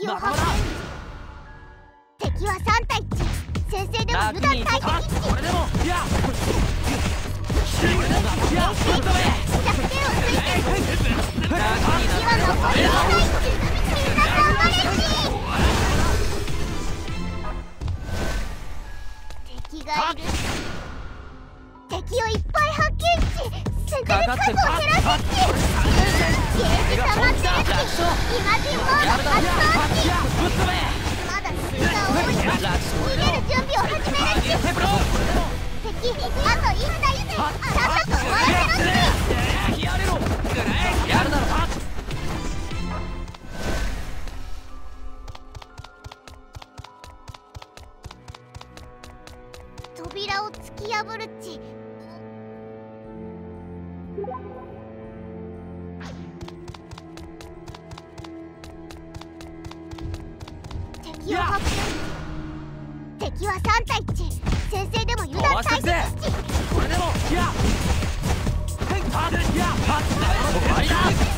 敵を発見。敵は3対1。先制でも油断大敵。 これでもいや弱点をついてる。敵は残り2対1。みんな頑張れし。敵がいる。敵をいっぱい発見し、先手で数を減らせっち。ゲージ溜まってるし、イマジンモード発動し。まだ数が多い。逃げる準備を始めるし。敵あと1対1。さっさと終わらせろし。やるだろ。 扉を突き破るっち。敵を発見。敵は3対1。先制でも油断大敵っち。 これでもいや終わりだ。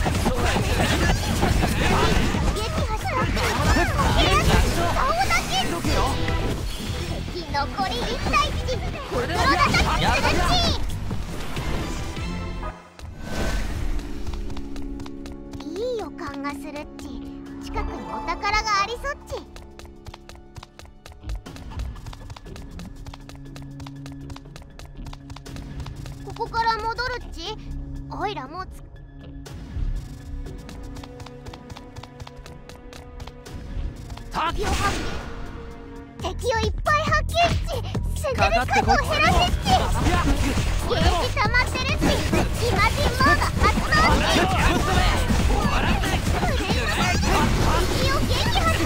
撃破したっち。顔だけっち。敵残り1対1。 これでも黒田タッチするっち。いい予感がするっち。近くにお宝がありそっち。ここから戻るっち。おいらもう敵を発見。敵をいっぱい発見っち。先手で数を減らせっち。ゲージ溜まってるっち。イマジンモード発動っち。敵を撃破っち。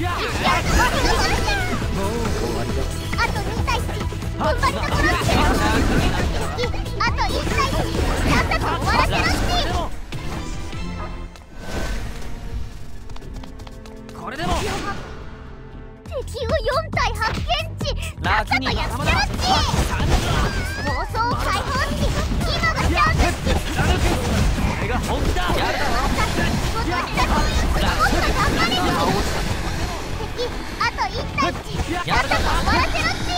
あと2対1。踏ん張りところっち。あと1対1。さっさと終わらせろっち。 これでも敵を4体発見っち。さっさとやっちゃうっち。暴走を解放っち。今がチャンスっち。 これが本気だ。やるだろ。 もっと頑張れっち。敵あと1対1。さっさと終わらせろっち。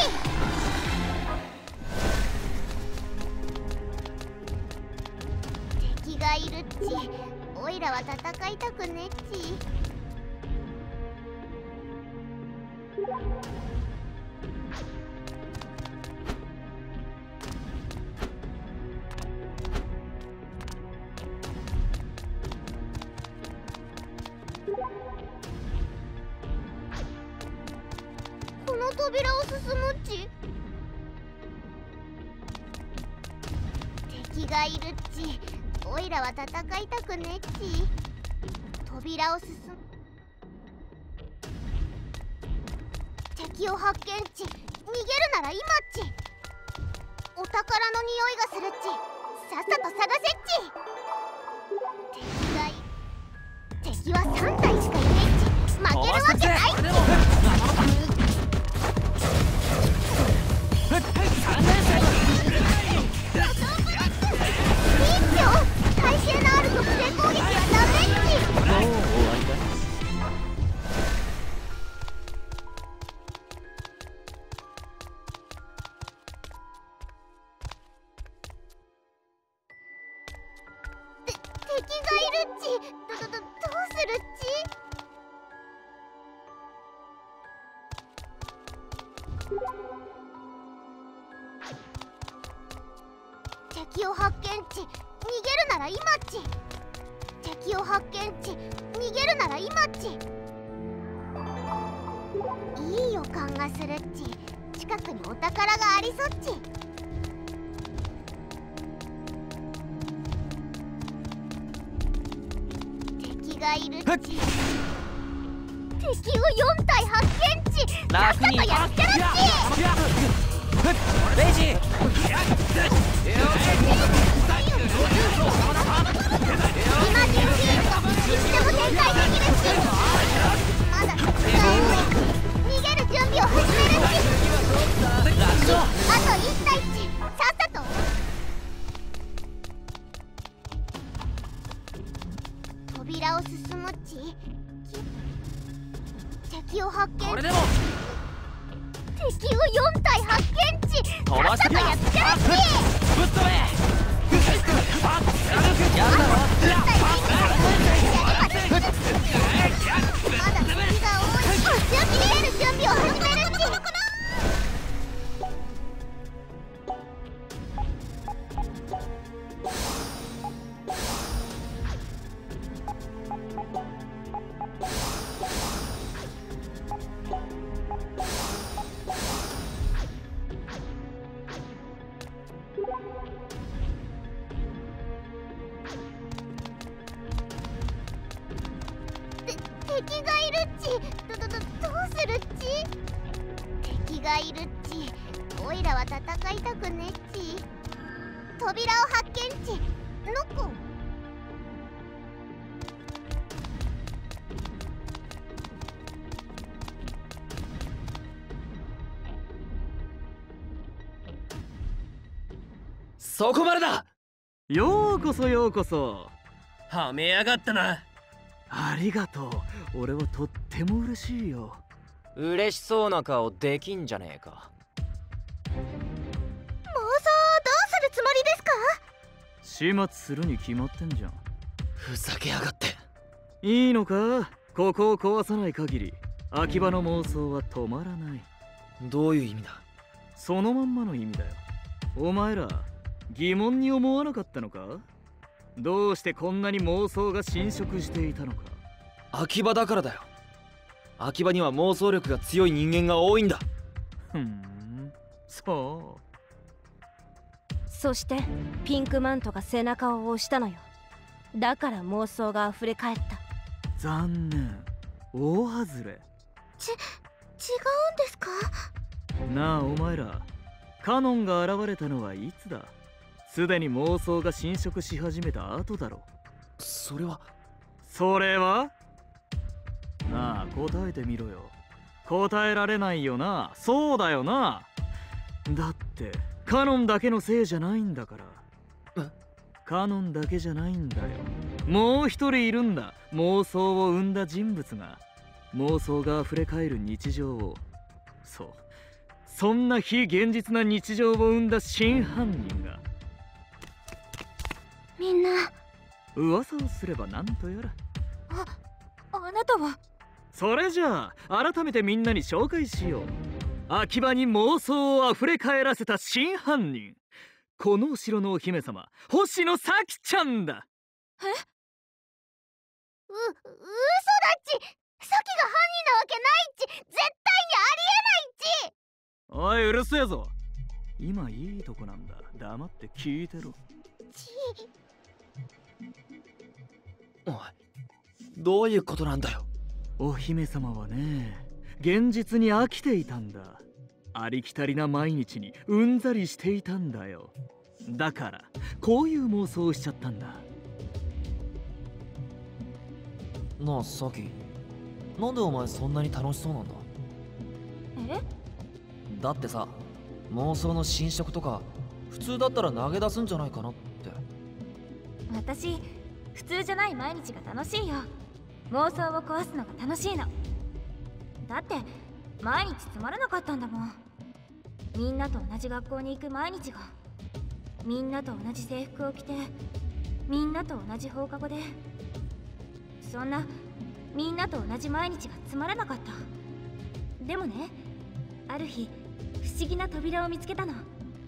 敵がいるっち。おいらは戦いたくねっち。この扉を進むっち。敵がいるっち。おいらは戦いたくねっち。扉を進む。敵を発見っち。逃げるなら今っち。お宝の匂いがするっち。さっさと探せっち。敵は3体しかいねえっち。負けるわけないっち。耐性のある特定攻撃はダメっち。敵がいるっち。どうするっち。敵を発見っち。逃げるなら今っち。敵を発見っち。逃げるなら今っち。いい予感がするっち。近くにお宝がありそっち。敵がいるっち。敵を4体発見っち。さっさとやっちゃるっち。 レイジ今人シーンといつでも展開できるっち。まだ逃げる準備を始めるっち。あと1対1。さっさと扉を進むっち。 敵を4体発見値。 飛ばしてさっさとやっつけるっち。 ぶっ飛べやるだろまだ敵が多い。強気に出る準備を始めるっち。敵がいるっち。どうするっち。敵がいるっち。おいらは戦いたくねっち。扉を発見っち。ノック。 そこまでだ。 ようこそようこそ。 はめやがったな。 ありがとう。俺はとっても嬉しいよ。 嬉しそうな顔できんじゃねえか。 妄想どうするつもりですか。 始末するに決まってんじゃん。 ふざけやがって。 いいのか、ここを壊さない限り秋葉の妄想は止まらない。 どういう意味だ。 そのまんまの意味だよ。お前ら疑問に思わなかったのか。どうしてこんなに妄想が侵食していたのか。 秋葉だからだよ。秋葉には妄想力が強い人間が多いんだ。 そう。 そしてピンクマントが背中を押したのよ。だから妄想が溢れ返った。 残念、大外れ。 違うんですか。 なあお前ら、カノンが現れたのはいつだ。すでに妄想が侵食し始めた後だろ。 それはなあ答えてみろよ。答えられないよな。そうだよな。だってカノンだけのせいじゃないんだから。カノンだけじゃないんだよ。もう一人いるんだ。妄想を生んだ人物が。妄想が溢れ返る日常を、そんな非現実な日常を生んだ真犯人が。 みんな噂をすればなんとやら。 あなたは。 それじゃあ改めてみんなに紹介しよう。秋葉に妄想をあふれ返らせた真犯人、このお城のお姫様、星野咲ちゃんだ。 嘘だっち。サキが犯人なわけないっち。絶対にありえないっち。 おい、うるせえぞ。今いいとこなんだ。黙って聞いてろ。 おい、どういうことなんだよ。 お姫様はね、現実に飽きていたんだ。ありきたりな毎日にうんざりしていたんだよ。だからこういう妄想をしちゃったんだ。 なあサキ、なんでお前そんなに楽しそうなんだ。だってさ、妄想の侵食とか普通だったら投げ出すんじゃないかなって。 私普通じゃない毎日が楽しいよ。妄想を壊すのが楽しいの。だって毎日つまらなかったんだもん。みんなと同じ学校に行く毎日が、みんなと同じ制服を着て、みんなと同じ放課後で、そんなみんなと同じ毎日がつまらなかった。でもね、ある日不思議な扉を見つけたの。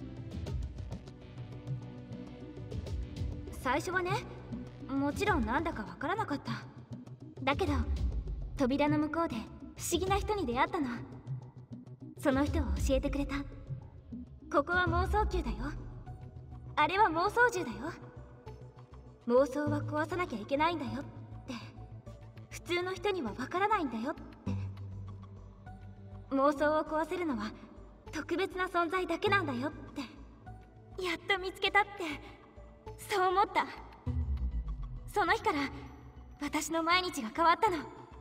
最初はね、もちろんなんだかわからなかった。だけど扉の向こうで不思議な人に出会ったの。その人は教えてくれた。ここは妄想宮だよ。あれは妄想獣だよ。妄想は壊さなきゃいけないんだよって普通の人にはわからないんだよって。妄想を壊せるのは特別な存在だけなんだよって。やっと見つけたってそう思った。その日から私の毎日が変わったの。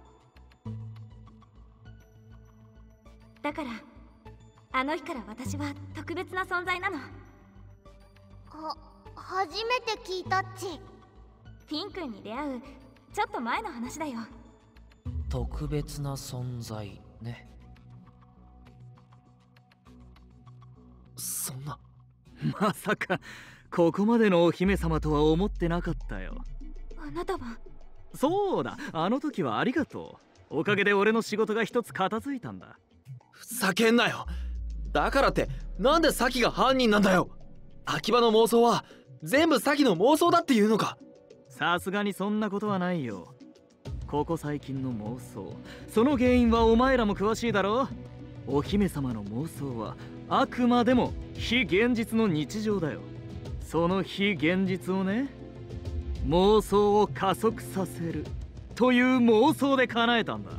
だからあの日から私は特別な存在なの。 初めて聞いたっち。 ピン君に出会うちょっと前の話だよ。 特別な存在ね。 まさかここまでのお姫様とは思ってなかったよ。 あなたは。 そうだ、あの時はありがとう。おかげで俺の仕事が一つ片付いたんだ。 ふざけんなよ。だからってなんでサキが犯人なんだよ。秋葉の妄想は全部サキの妄想だっていうのか。 さすがにそんなことはないよ。ここ最近の妄想、その原因はお前らも詳しいだろ。お姫様の妄想はあくまでも非現実の日常だよ。その非現実をね、妄想を加速させるという妄想で叶えたんだ。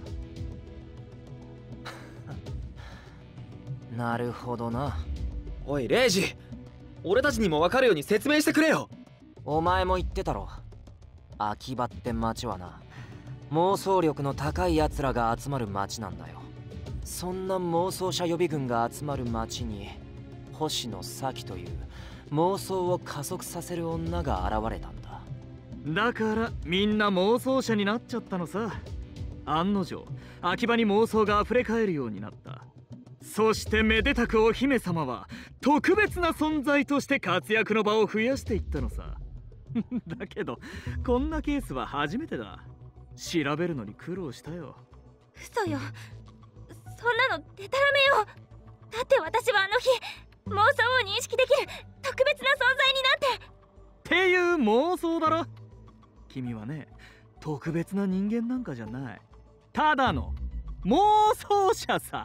なるほどな。 おいレイジ、俺たちにも分かるように説明してくれよ。 お前も言ってたろ。秋葉って町はな、妄想力の高い奴らが集まる町なんだよ。そんな妄想者予備軍が集まる町に星野咲という妄想を加速させる女が現れたんだ。 だからみんな妄想者になっちゃったのさ。案の定秋葉に妄想が溢れかえるようになった。そしてめでたくお姫様は特別な存在として活躍の場を増やしていったのさ。だけどこんなケースは初めてだ。調べるのに苦労したよ。 嘘よ、そんなのデタラメよ。だって私はあの日妄想を認識できる特別な存在になっていう妄想だろ。君はね、特別な人間なんかじゃない。ただの妄想者さ。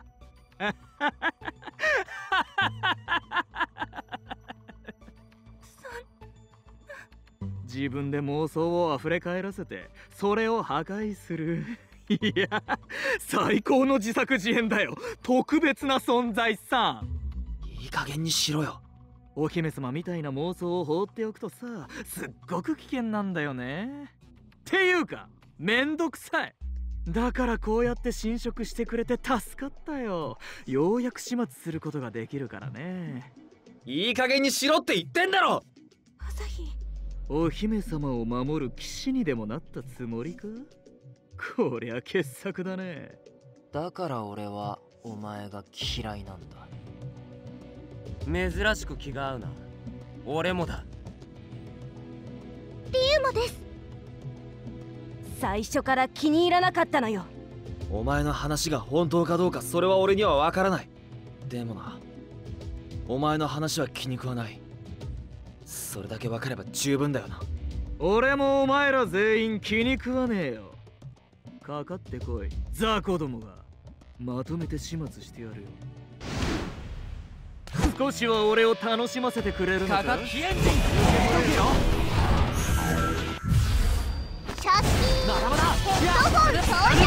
自分で妄想をあふれ返らせてそれを破壊する。いや、最高の自作自演だよ。特別な存在さ。 いい加減にしろよ。 お姫様みたいな妄想を放っておくとさ、すっごく危険なんだよね。っていうかめんどくさい。だからこうやって侵食してくれて助かったよ。ようやく始末することができるからね。 いい加減にしろって言ってんだろ。 朝日、 お姫様を守る騎士にでもなったつもりか。こりゃ傑作だね。 だから俺はお前が嫌いなんだ。 珍しく気が合うな。俺もだ。 リウもです。 最初から気に入らなかったのよ。 お前の話が本当かどうかそれは俺には分からない。でもな、お前の話は気に食わない。それだけ分かれば十分だよな。 俺もお前ら全員気に食わねえよ。かかってこい、雑魚どもが。まとめて始末してやるよ。少しは俺を楽しませてくれるのか。 かかってシャッキーヘッドホール装着。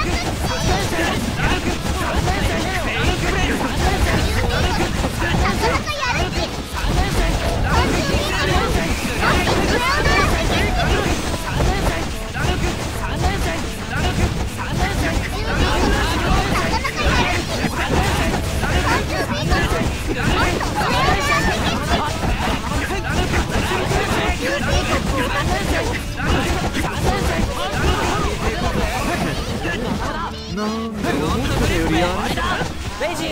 なかなかやる気。 なんで思ったよりやる。 レイジ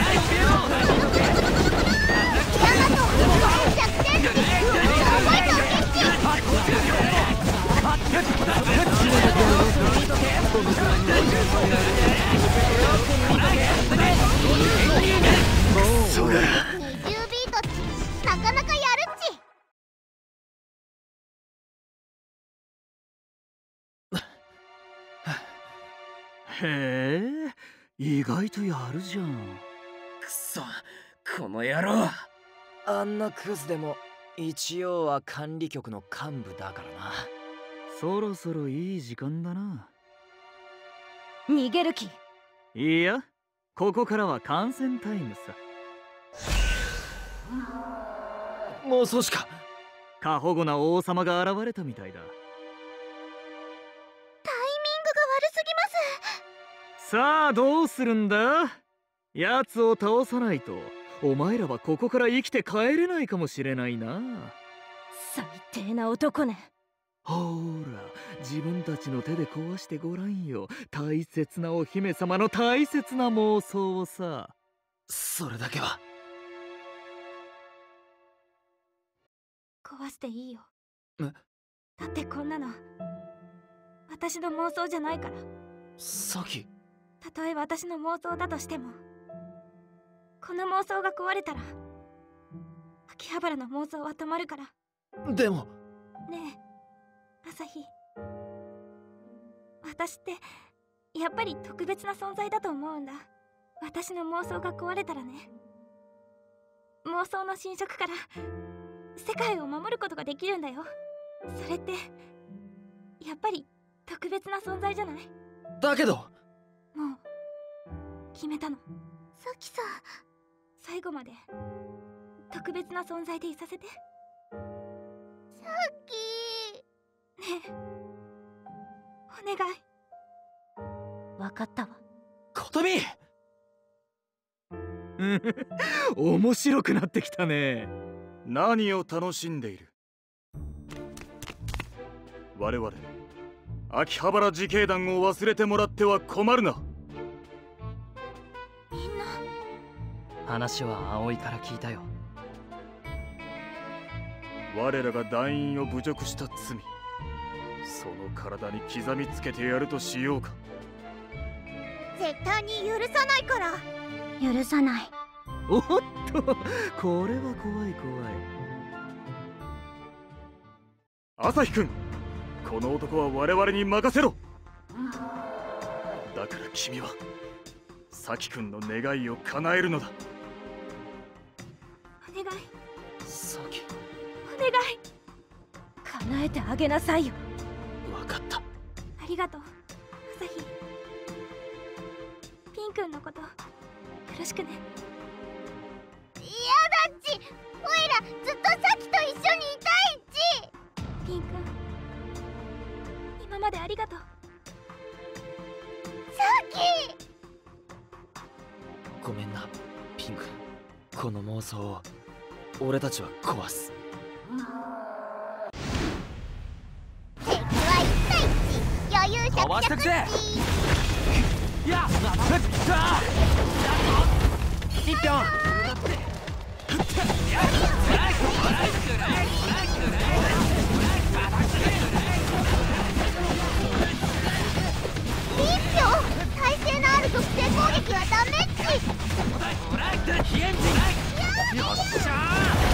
そうだ。 20ビートってなかなかやるっち。 へえ、意外とやるじゃん。 くそ、この野郎。 あんなクズでも一応は管理局の幹部だからな。 そろそろいい時間だな。 逃げる気。 いや、ここからは観戦タイムさ。 妄想しか。 過保護な王様が現れたみたいだ。 タイミングが悪すぎます。 さあどうするんだ。奴を倒さないとお前らはここから生きて帰れないかもしれないな。 最低な男ね。 ほーら、自分たちの手で壊してごらんよ。大切なお姫様の大切な妄想をさ。 それだけは。 壊していいよ。 え？ だってこんなの私の妄想じゃないから。 サキ。 たとえ私の妄想だとしても、この妄想が壊れたら秋葉原の妄想は止まるから。 でもねえ朝日、私ってやっぱり特別な存在だと思うんだ。私の妄想が壊れたらね、妄想の侵食から世界を守ることができるんだよ。それってやっぱり特別な存在じゃない？ だけどもう決めたの。 さきさん、 最後まで特別な存在でいさせて。 さき。 ねえお願い。 分かったわ。 ことみ。 面白くなってきたね。 何を楽しんでいる？我々秋葉原自警団を忘れてもらっては困るな。 みんな。 話は葵から聞いたよ。 我らが団員を侮辱した罪、その体に刻みつけてやるとしようか。 絶対に許さないから。 許さない。 おっと、これは怖い怖い。 朝日くん、この男は我々に任せろ。だから君は咲くんの願いを叶えるのだ。 お願いサキ。 お願い。 叶えてあげなさいよ。 分かった。 ありがとう朝日。ピンくんのことよろしくね。 嫌だっち。おいらずっとさきと一緒にいたいっち。 ピンくん、今までありがとう。 さき。 ごめんなピンク。この妄想を俺たちは壊す。 敵は1対1、余裕飛ばしてくぜ。やっ一票。 耐性のある特定攻撃はダメっち。 よっしゃ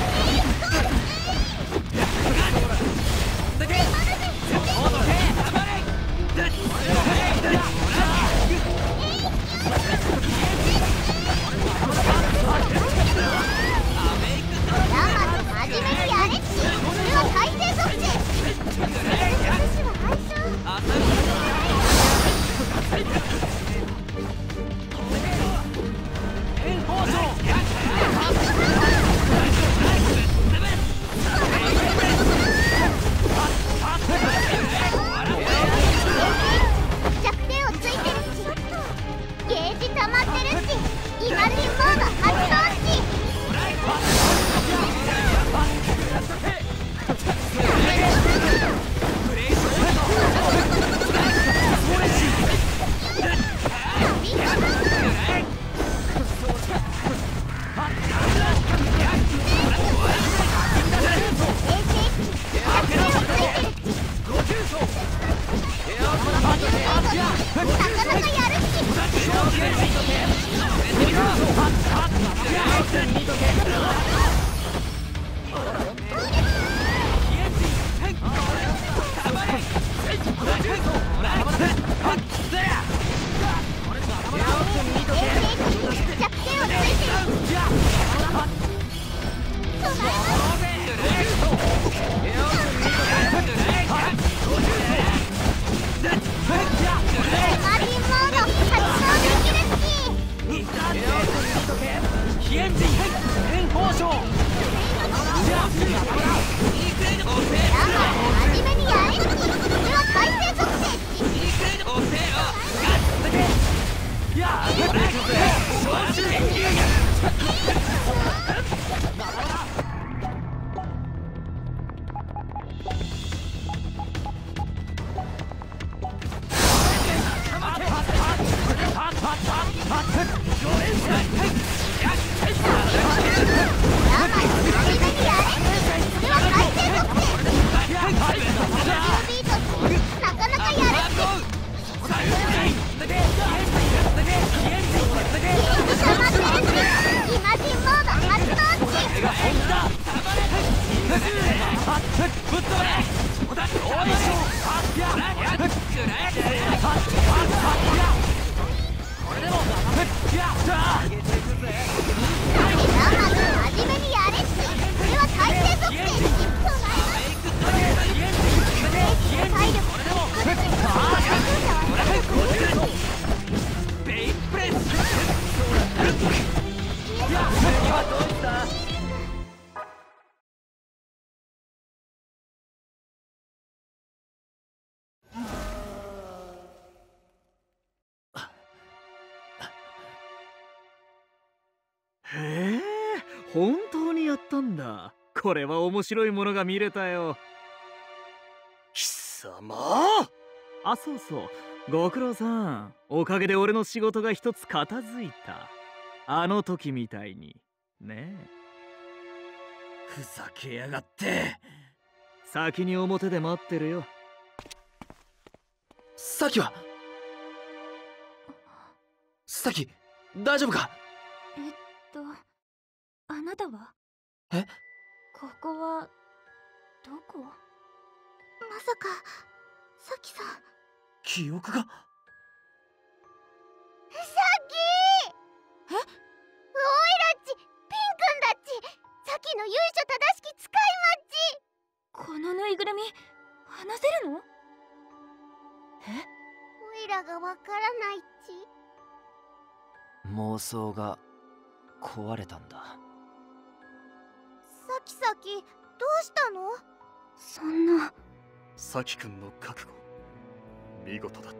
真面目にやれっち。これは耐性特性。私は相性。弱点をついてるっち。ゲージ溜まってるっち。イマジンモード発動っち。やばい、真面目にやれ。それは改正へえ、本当にやったんだ。これは面白いものが見れたよ。 貴様。 あ、そうそう、ご苦労さん。おかげで俺の仕事が一つ片付いた。あの時みたいにね。 ふざけやがって。 先に表で待ってるよ。 サキは？サキ、大丈夫か？ あなたは？ え？ ここはどこ？ まさかサキさん。 記憶が？ サキ！え？おいらっち、ピンくんだっち。サキの由緒正しき使いマッチ。 このぬいぐるみ話せるの？ おいらがわからないっち。 妄想が壊れたんだ。 サキサキ、どうしたの？ そんな。 サキ君の覚悟、見事だった。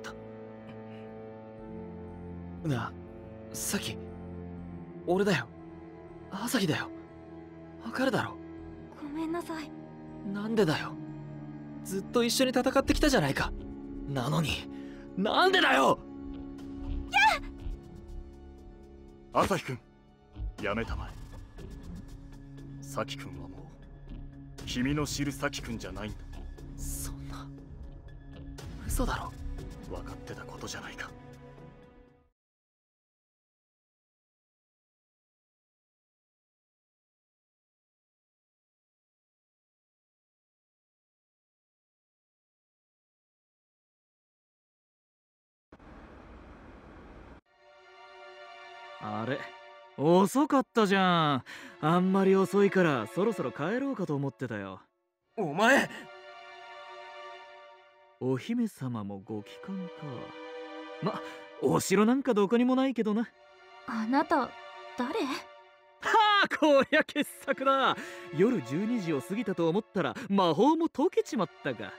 なあ、サキ、俺だよ。朝日だよ。わかるだろ？ ごめんなさい。 なんでだよ。ずっと一緒に戦ってきたじゃないか。なのに、なんでだよ！ 朝日君、やめたまえ。サキ君はもう君の知るサキ君じゃないんだ。 そんな嘘だろ。 分かってたことじゃないか。 あれ、遅かったじゃん。あんまり遅いからそろそろ帰ろうかと思ってたよ。 お前！ お姫様もご帰還か。ま、お城なんかどこにもないけどな。 あなた誰？ はあ、こりゃ傑作だ。夜12時を過ぎたと思ったら魔法も解けちまったか。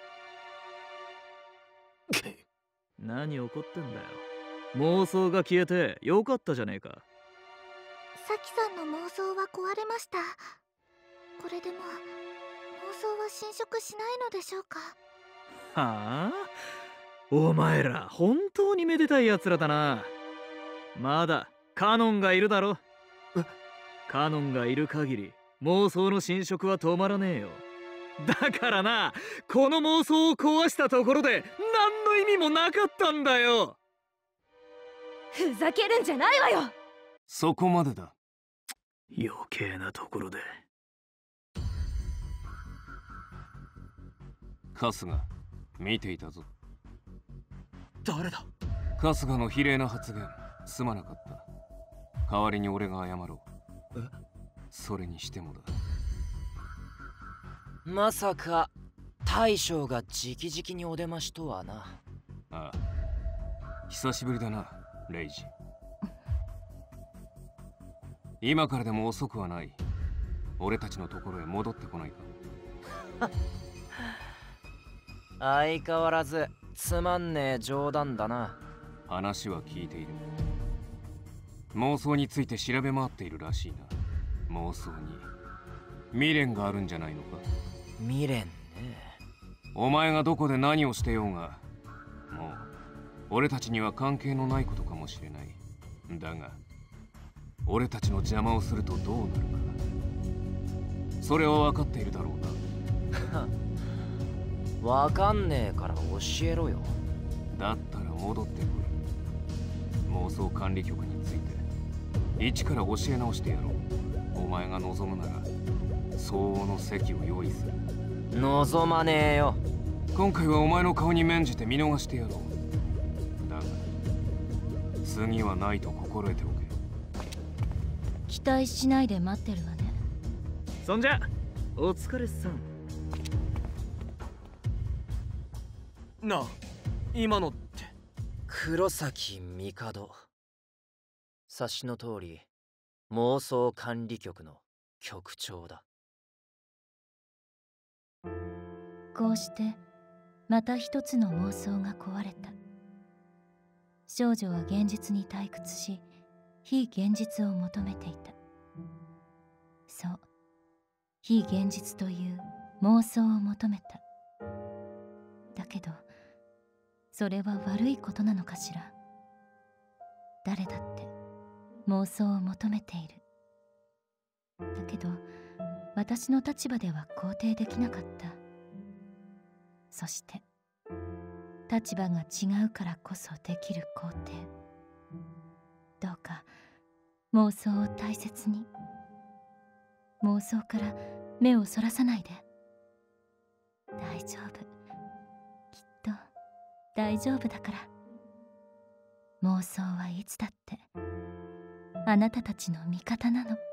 何怒ってんだよ。妄想が消えてよかったじゃねえか。 サキさんの妄想は壊れました。これでも妄想は侵食しないのでしょうか？ はあ、お前ら本当にめでたいやつらだな。まだカノンがいるだろ。カノンがいる限り妄想の侵食は止まらねえよ。だからな、この妄想を壊したところで何の意味もなかったんだよ。 ふざけるんじゃないわよ。 そこまでだ。 余計なところで。 春日、見ていたぞ。 誰だ？ 春日の非礼な発言すまなかった。代わりに俺が謝ろう。それにしてもだ。 まさか大将が直々にお出ましとはな。 ああ、久しぶりだな、レイジ。今からでも遅くはない。俺たちのところへ戻ってこないか。 相変わらずつまんねえ冗談だな。 話は聞いている。妄想について調べ回っているらしいな。妄想に未練があるんじゃないのか。 未練ね。 お前がどこで何をしてようが、もう俺たちには関係のないことかもしれない。だが俺たちの邪魔をするとどうなるか、それは分かっているだろうな。 分かんねえから教えろよ。 だったら戻ってこい。妄想管理局について一から教え直してやろう。お前が望むなら相応の席を用意する。 望まねえよ。 今回はお前の顔に免じて見逃してやろう。だが次はないと心得ておけ。 期待しないで待ってるわね。 そんじゃお疲れさん。 なあ、今のって。 黒崎帝。察しの通り妄想管理局の局長だ。 こうしてまた一つの妄想が壊れた。少女は現実に退屈し、非現実を求めていた。そう、非現実という妄想を求めた。だけどそれは悪いことなのかしら。誰だって妄想を求めている。だけど私の立場では肯定できなかった。そして立場が違うからこそできる肯定。どうか妄想を大切に。妄想から目をそらさないで。大丈夫、きっと大丈夫だから。妄想はいつだってあなたたちの味方なの。